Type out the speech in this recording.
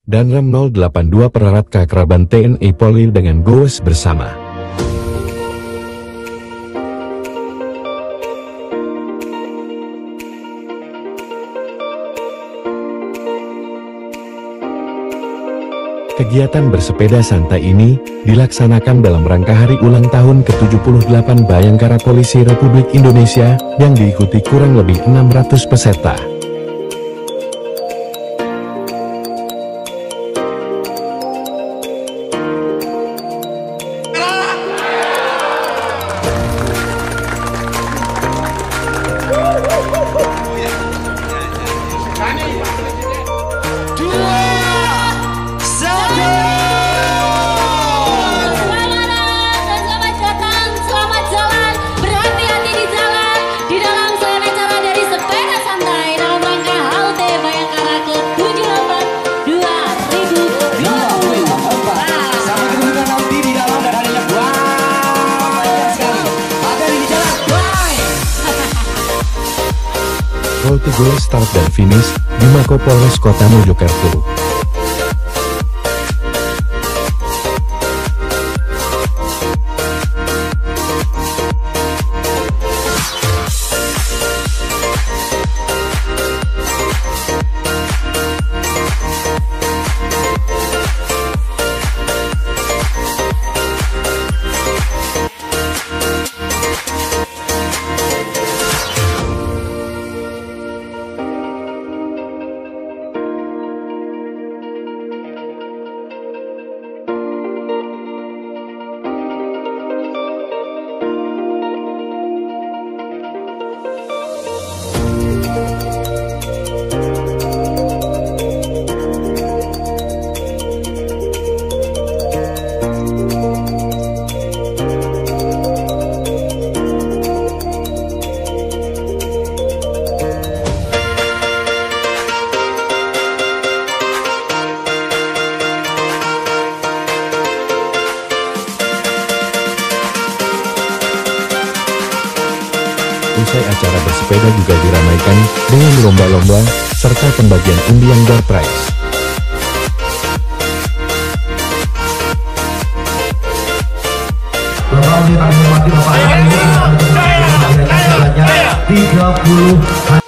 dan Rem 082 pererat keakraban TNI Polri dengan goes bersama. Kegiatan bersepeda santai ini dilaksanakan dalam rangka hari ulang tahun ke-78 Bayangkara Polisi Republik Indonesia yang diikuti kurang lebih 600 peserta. Road to goal start dan finish di Mako Polres Kota Mojokerto. Usai acara bersepeda juga diramaikan dengan lomba-lomba serta pembagian undian door prize. Lomba yang kami hormati Bapak Ibu, 30